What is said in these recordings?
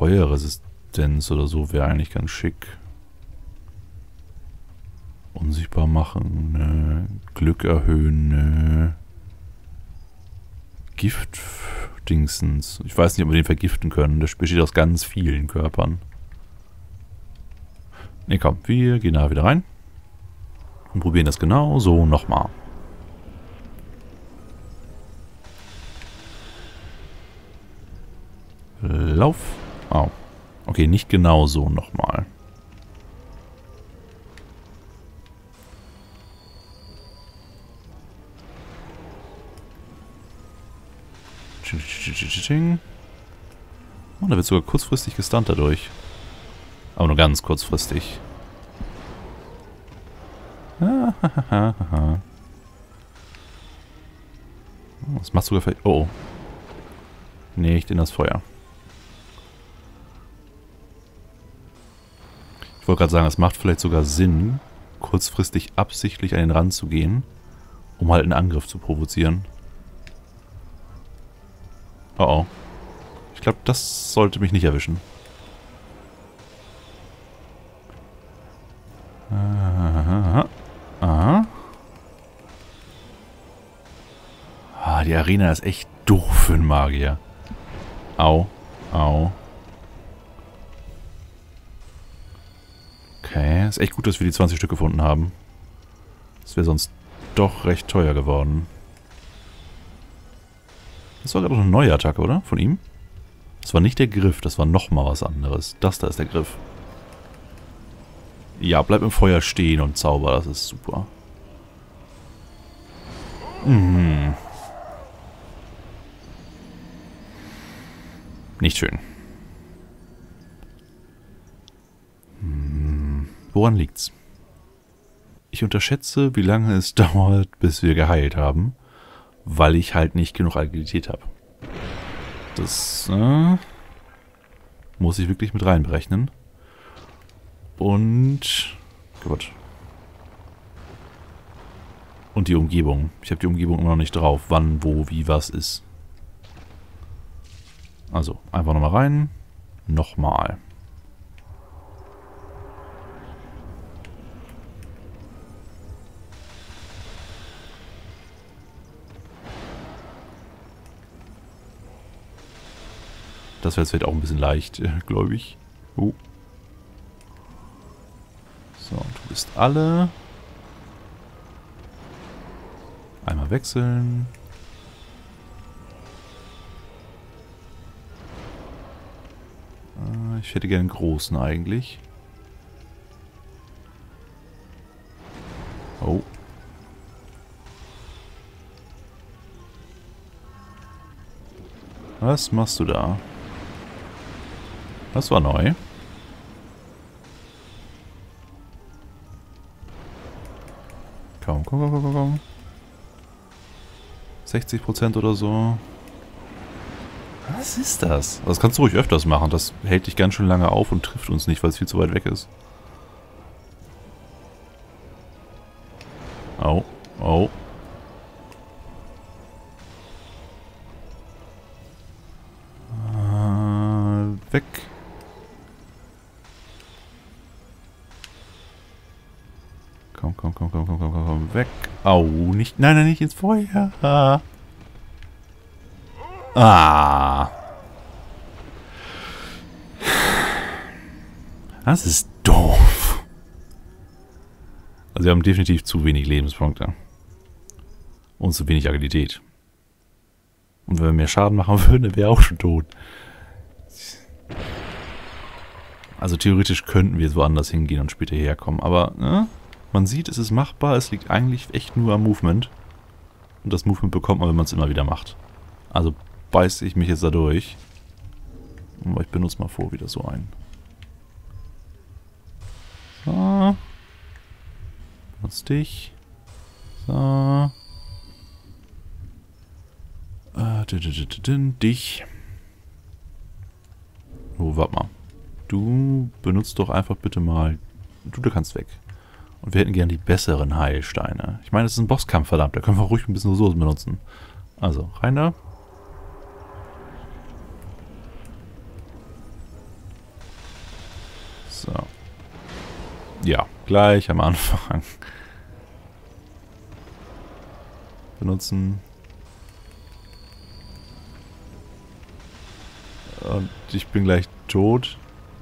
Feuerresistenz oder so wäre eigentlich ganz schick. Unsichtbar machen, nö. Glück erhöhen, nö. Gift-Dingsens. Ich weiß nicht, ob wir den vergiften können. Das besteht aus ganz vielen Körpern. Ne, komm, wir gehen da wieder rein. Und probieren das genau so nochmal. Lauf. Oh. Okay, nicht genau so nochmal. Oh, da wird sogar kurzfristig gestunt dadurch. Aber nur ganz kurzfristig. Das macht sogar... Oh. Nicht in das Feuer. Ich wollte gerade sagen, es macht vielleicht sogar Sinn, kurzfristig absichtlich an den Rand zu gehen, um halt einen Angriff zu provozieren. Oh oh. Ich glaube, das sollte mich nicht erwischen. Aha. Aha. Ah, die Arena ist echt doof für einen Magier. Au. Au. Okay, ist echt gut, dass wir die 20 Stück gefunden haben. Das wäre sonst doch recht teuer geworden. Das war gerade noch eine neue Attacke, oder? Von ihm? Das war nicht der Griff, das war nochmal was anderes. Das da ist der Griff. Ja, bleib im Feuer stehen und zauber, das ist super. Mhm. Nicht schön. Woran liegt's? Ich unterschätze, wie lange es dauert, bis wir geheilt haben, weil ich halt nicht genug Agilität habe. Das muss ich wirklich mit reinberechnen. Und... Gut. Und die Umgebung. Ich habe die Umgebung immer noch nicht drauf, wann, wo, wie, was ist. Also, einfach nochmal rein. Nochmal. Das wäre jetzt vielleicht auch ein bisschen leicht, glaube ich. So, du bist alle. Einmal wechseln. Ich hätte gerne einen großen eigentlich. Oh. Was machst du da? Das war neu. Komm, komm, komm, komm, komm. 60% oder so. Was ist das? Das kannst du ruhig öfters machen. Das hält dich ganz schön lange auf und trifft uns nicht, weil es viel zu weit weg ist. Oh, oh. Weg. Komm, komm, komm, komm, komm, komm, komm, weg. Au, nicht, nein, nein, nicht ins Feuer. Das ist doof. Also wir haben definitiv zu wenig Lebenspunkte. Und zu wenig Agilität. Und wenn wir mehr Schaden machen würden, dann wäre er auch schon tot. Also theoretisch könnten wir jetzt woanders hingehen und später herkommen. Aber man sieht, es ist machbar. Es liegt eigentlich echt nur am Movement. Und das Movement bekommt man, wenn man es immer wieder macht. Also beiße ich mich jetzt da durch. Aber ich benutze mal vor wieder so einen. So. Benutze dich. So. Dich. Oh, warte mal. Du benutzt doch einfach bitte mal... Du kannst weg. Und wir hätten gern die besseren Heilsteine. Ich meine, es ist ein Bosskampf, verdammt. Da können wir ruhig ein bisschen Ressourcen benutzen. Also, rein da. So. Ja, gleich am Anfang. Benutzen. Und ich bin gleich tot.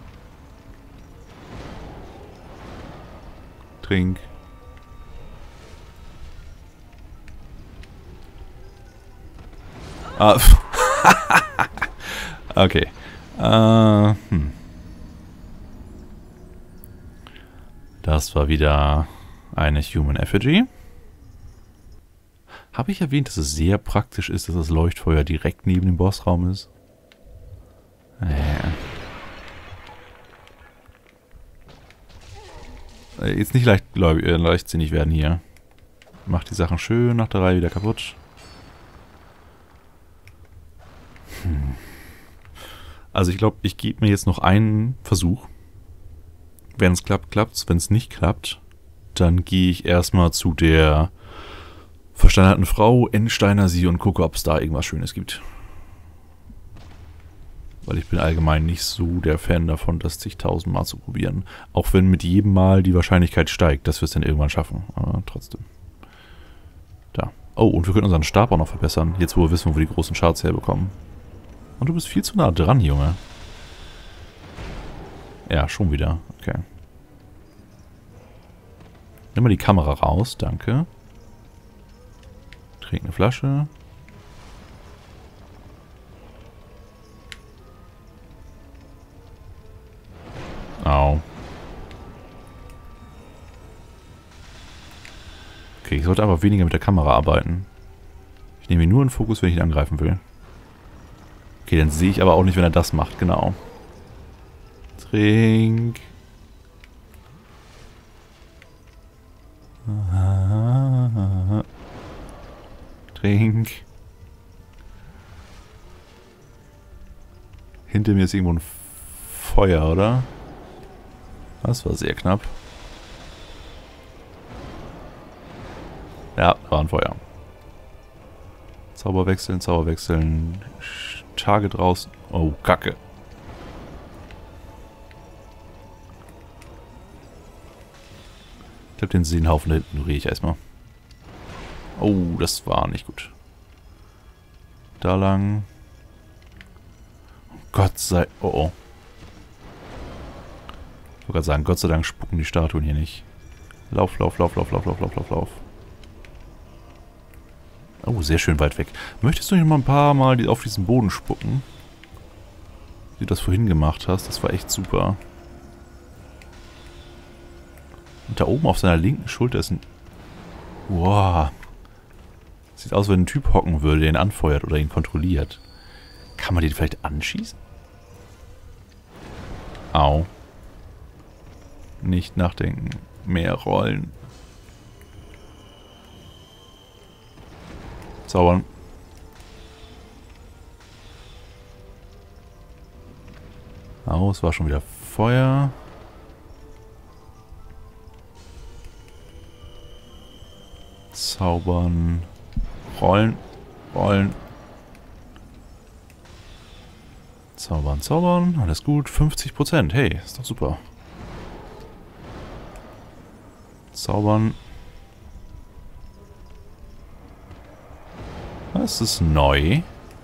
Trink. Ah. Okay. Das war wieder eine Human Effigy. Habe ich erwähnt, dass es sehr praktisch ist, dass das Leuchtfeuer direkt neben dem Bossraum ist? Jetzt nicht leichtsinnig werden hier. Macht die Sachen schön nach der Reihe wieder kaputt. Also ich glaube, ich gebe mir jetzt noch einen Versuch. Wenn es klappt, klappt's. Wenn es nicht klappt, dann gehe ich erstmal zu der versteinerten Frau, entsteiner sie und gucke, ob es da irgendwas Schönes gibt. Weil ich bin allgemein nicht so der Fan davon, das zigtausendmal zu probieren. Auch wenn mit jedem Mal die Wahrscheinlichkeit steigt, dass wir es dann irgendwann schaffen. Aber trotzdem. Da. Oh, und wir können unseren Stab auch noch verbessern. Jetzt, wo wir wissen, wo wir die großen Shards herbekommen. Und du bist viel zu nah dran, Junge. Ja, schon wieder. Okay. Nimm mal die Kamera raus, danke. Trink eine Flasche. Au. Okay, ich sollte aber weniger mit der Kamera arbeiten. Ich nehme ihn nur in Fokus, wenn ich ihn angreifen will. Okay, dann sehe ich aber auch nicht, wenn er das macht, genau. Trink. Trink. Hinter mir ist irgendwo ein Feuer, oder? Das war sehr knapp. Ja, war ein Feuer. Zauber wechseln, Zauber wechseln. Target raus. Oh, Kacke. Ich glaube, den Seenhaufen da hinten ignoriere ich erstmal. Oh, das war nicht gut. Da lang. Gott sei... Oh, oh. Ich wollte gerade sagen, Gott sei Dank spucken die Statuen hier nicht. Lauf, lauf, lauf, lauf, lauf, lauf, lauf, lauf, lauf. Oh, sehr schön weit weg. Möchtest du nicht mal ein paar Mal auf diesen Boden spucken? Wie du das vorhin gemacht hast, das war echt super. Und da oben auf seiner linken Schulter ist ein... Wow. Sieht aus, wenn ein Typ hocken würde, der ihn anfeuert oder ihn kontrolliert. Kann man den vielleicht anschießen? Au. Nicht nachdenken. Mehr rollen. Zaubern. Au, es war schon wieder Feuer. Zaubern. Rollen. Rollen. Zaubern, zaubern. Alles gut. 50%. Hey, ist doch super. Zaubern. Das ist neu.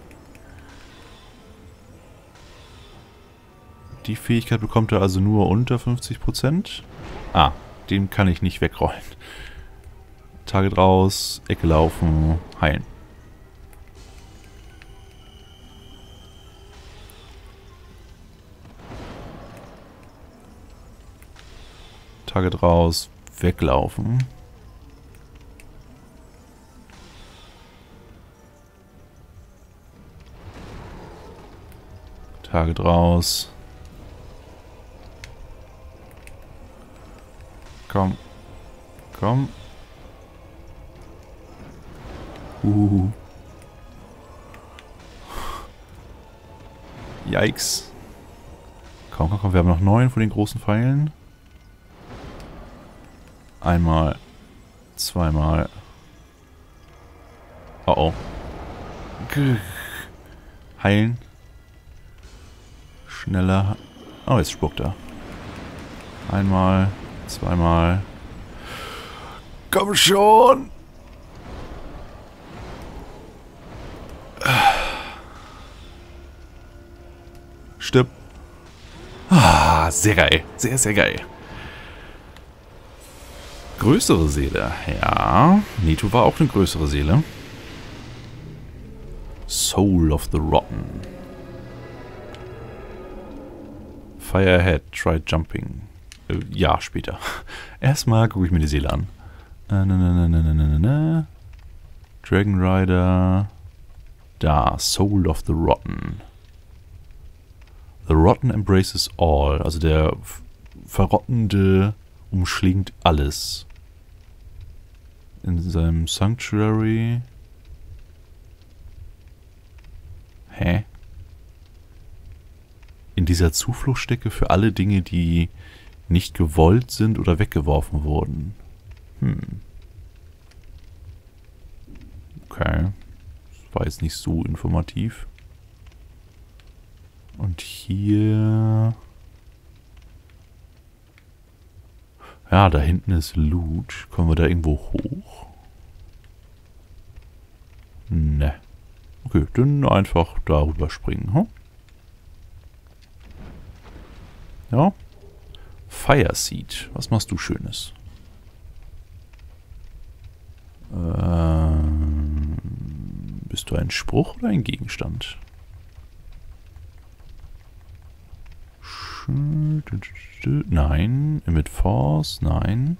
Die Fähigkeit bekommt er also nur unter 50%. Ah, den kann ich nicht wegrollen. Target raus, Ecke laufen, heilen. Target raus, weglaufen. Target raus. Komm. Komm. Yikes. Komm, komm, komm. Wir haben noch 9 von den großen Pfeilen. Einmal. Zweimal. Oh oh. Heilen. Schneller. Oh, jetzt spuckt er. Einmal, zweimal. Komm schon! Stirb. Ah, sehr geil. Sehr, sehr geil. Größere Seele. Ja, Nito war auch eine größere Seele. Soul of the Rotten. Fire ahead, try jumping. Ja, später. Erstmal gucke ich mir die Seele an. Dragon Rider. Da, Soul of the Rotten. The Rotten embraces all. Also der Verrottende umschlingt alles. In seinem Sanctuary. Hä? In dieser Zufluchtsstätte für alle Dinge, die nicht gewollt sind oder weggeworfen wurden. Okay. Das war jetzt nicht so informativ. Und hier... Ja, da hinten ist Loot. Kommen wir da irgendwo hoch? Ne. Okay, dann einfach darüber springen. Hm? Ja. Fire Seed. Was machst du Schönes? Bist du ein Spruch oder ein Gegenstand? Nein. Emit Force. Nein.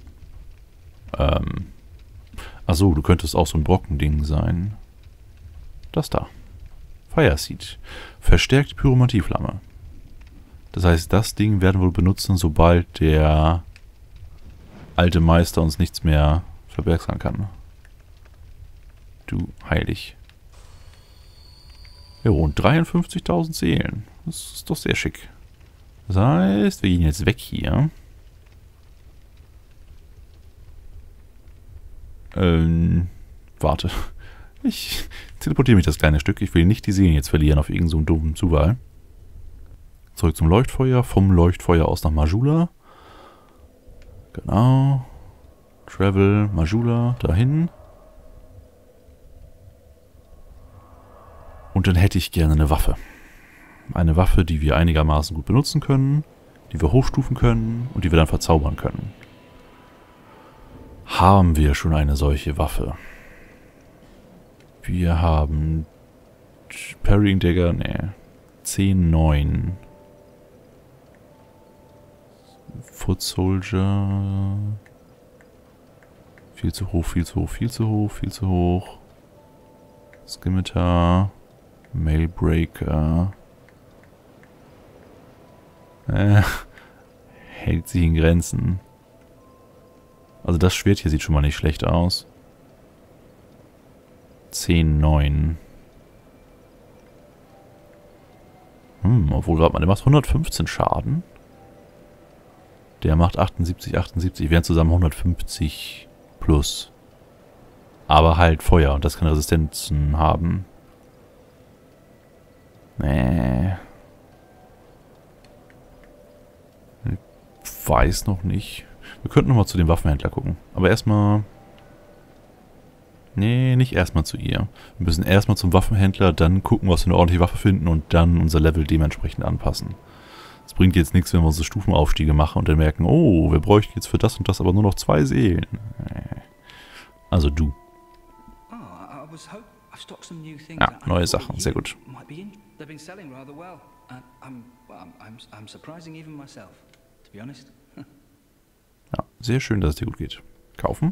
Achso, du könntest auch so ein Brockending sein. Das da. Fire Seed. Verstärkte Pyromantieflamme. Das heißt, das Ding werden wir benutzen, sobald der alte Meister uns nichts mehr verbergen kann. Du heilig. Jo, und 53.000 Seelen. Das ist doch sehr schick. Das heißt, wir gehen jetzt weg hier. Warte. Ich teleportiere mich das kleine Stück. Ich will nicht die Seelen jetzt verlieren auf irgendeinen so dummen Zufall. Zurück zum Leuchtfeuer. Vom Leuchtfeuer aus nach Majula. Genau. Travel, Majula, dahin. Und dann hätte ich gerne eine Waffe. Eine Waffe, die wir einigermaßen gut benutzen können, die wir hochstufen können und die wir dann verzaubern können. Haben wir schon eine solche Waffe? Wir haben Parrying Dagger, ne. 10,9. Foot Soldier. Viel zu hoch, viel zu hoch, viel zu hoch, viel zu hoch. Scimitar. Mailbreaker. Hält sich in Grenzen. Also das Schwert hier sieht schon mal nicht schlecht aus. 10,9. Obwohl, warte mal, der macht 115 Schaden. Der macht 78, 78. Wären zusammen 150 plus. Aber halt Feuer und das kann Resistenzen haben. Nee. Ich weiß noch nicht. Wir könnten nochmal zu dem Waffenhändler gucken. Aber erstmal... Nee, nicht erstmal zu ihr. Wir müssen erstmal zum Waffenhändler, dann gucken, was wir eine ordentliche Waffe finden und dann unser Level dementsprechend anpassen. Es bringt jetzt nichts, wenn wir unsere Stufenaufstiege machen und dann merken, oh, wir bräuchten jetzt für das und das aber nur noch 2 Seelen. Also du. Ja, neue Sachen, sehr gut. Ja, sehr schön, dass es dir gut geht. Kaufen.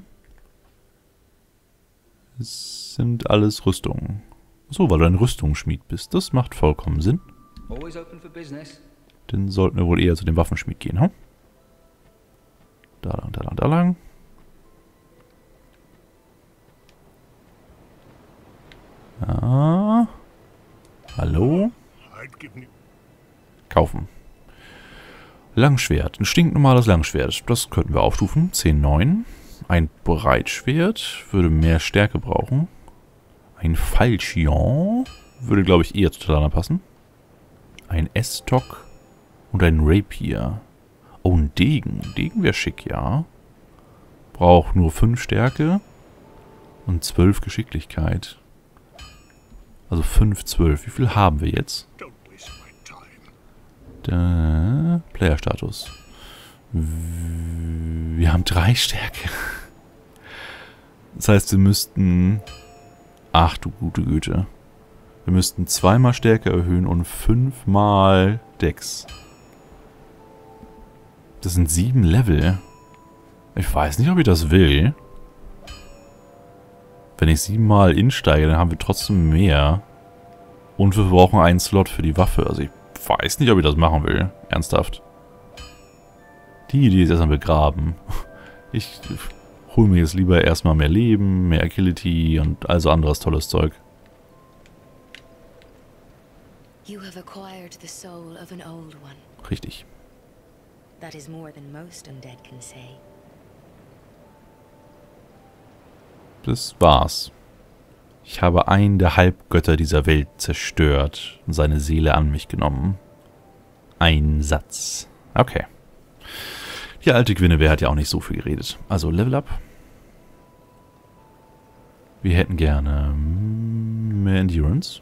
Es sind alles Rüstungen. So, weil du ein Rüstungsschmied bist. Das macht vollkommen Sinn. Dann sollten wir wohl eher zu dem Waffenschmied gehen, hm? Da lang, da lang, da lang. Ja. Hallo? Kaufen. Langschwert. Ein stinknormales Langschwert. Das könnten wir aufstufen. 10,9. Ein Breitschwert würde mehr Stärke brauchen. Ein Falchion würde, glaube ich, eher zu Talana passen. Ein S-Stock und ein Rapier. Oh, ein Degen. Degen wäre schick, ja. Braucht nur 5 Stärke und 12 Geschicklichkeit. Also 5, 12. Wie viel haben wir jetzt? Der Player-Status. Wir haben 3 Stärke. Das heißt, wir müssten... Ach du gute Güte. Wir müssten 2-mal Stärke erhöhen und 5-mal Dex. Das sind 7 Level. Ich weiß nicht, ob ich das will. Wenn ich 7-mal insteige, dann haben wir trotzdem mehr. Und wir brauchen einen Slot für die Waffe. Also ich weiß nicht, ob ich das machen will. Ernsthaft. Die Idee ist erstmal begraben. Ich hole mir jetzt lieber erstmal mehr Leben, mehr Agility und also anderes tolles Zeug. You have acquired the soul of an old one. Richtig. That is more than most undead can say. Das war's. Ich habe einen der Halbgötter dieser Welt zerstört und seine Seele an mich genommen. Ein Satz. Okay. Die alte Guinevere hat ja auch nicht so viel geredet. Also Level Up. Wir hätten gerne mehr Endurance.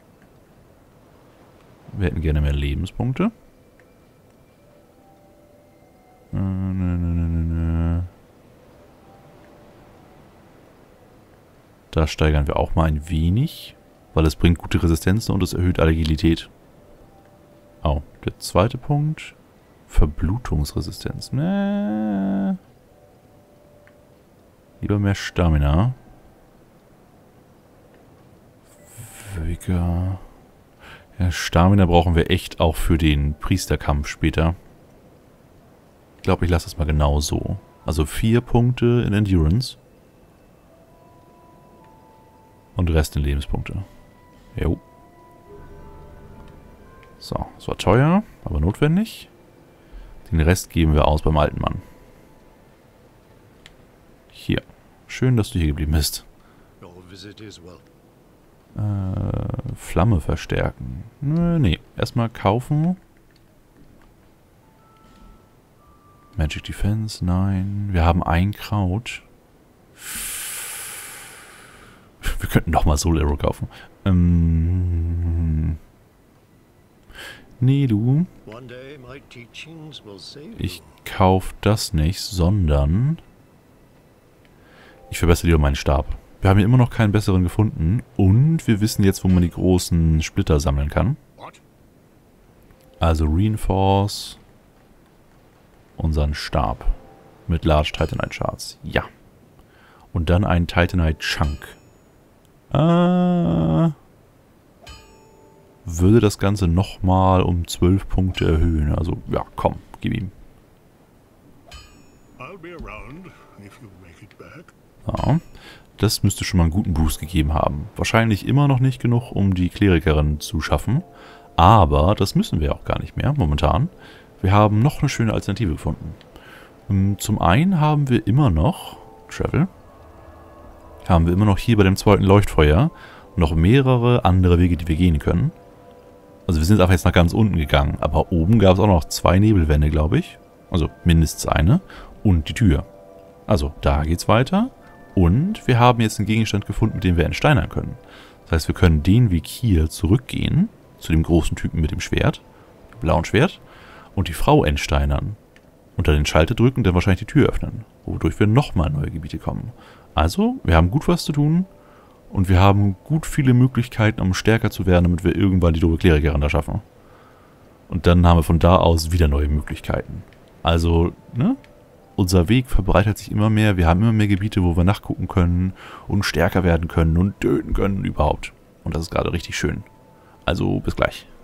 Wir hätten gerne mehr Lebenspunkte. Da steigern wir auch mal ein wenig, weil es bringt gute Resistenzen und es erhöht Agilität. Oh, der zweite Punkt. Verblutungsresistenz. Lieber mehr Stamina. Vigor. Ja, Stamina brauchen wir echt auch für den Priesterkampf später. Ich glaube, ich lasse das mal genau so. Also 4 Punkte in Endurance. Und Rest in Lebenspunkte. Jo. So, das war teuer, aber notwendig. Den Rest geben wir aus beim alten Mann. Hier. Schön, dass du hier geblieben bist. Flamme verstärken. Nee, erstmal kaufen. Magic Defense, nein. Wir haben ein Kraut. Wir könnten doch mal Soul Arrow kaufen. Nee, du. Ich kauf das nicht, sondern ich verbessere lieber meinen Stab. Wir haben hier immer noch keinen besseren gefunden und wir wissen jetzt, wo man die großen Splitter sammeln kann. Also Reinforce unseren Stab mit Large Titanite Shards. Ja. Und dann ein Titanite Chunk. Würde das Ganze nochmal um 12 Punkte erhöhen. Also, ja, komm, gib ihm. Ja, das müsste schon mal einen guten Boost gegeben haben. Wahrscheinlich immer noch nicht genug, um die Klerikerin zu schaffen. Aber das müssen wir auch gar nicht mehr momentan. Wir haben noch eine schöne Alternative gefunden. Zum einen haben wir immer noch Travel. Haben wir immer noch hier bei dem zweiten Leuchtfeuer noch mehrere andere Wege, die wir gehen können. Also wir sind einfach jetzt nach ganz unten gegangen, aber oben gab es auch noch 2 Nebelwände, glaube ich. Also mindestens eine. Und die Tür. Also da geht's weiter. Und wir haben jetzt einen Gegenstand gefunden, den wir entsteinern können. Das heißt, wir können den Weg hier zurückgehen, zu dem großen Typen mit dem Schwert, dem blauen Schwert, und die Frau entsteinern. Unter den Schalter drücken, dann wahrscheinlich die Tür öffnen, wodurch wir nochmal in neue Gebiete kommen. Also, wir haben gut was zu tun und wir haben gut viele Möglichkeiten, um stärker zu werden, damit wir irgendwann die doofe Klerikerin da schaffen. Und dann haben wir von da aus wieder neue Möglichkeiten. Also, ne? Unser Weg verbreitert sich immer mehr, wir haben immer mehr Gebiete, wo wir nachgucken können und stärker werden können und töten können überhaupt. Und das ist gerade richtig schön. Also, bis gleich.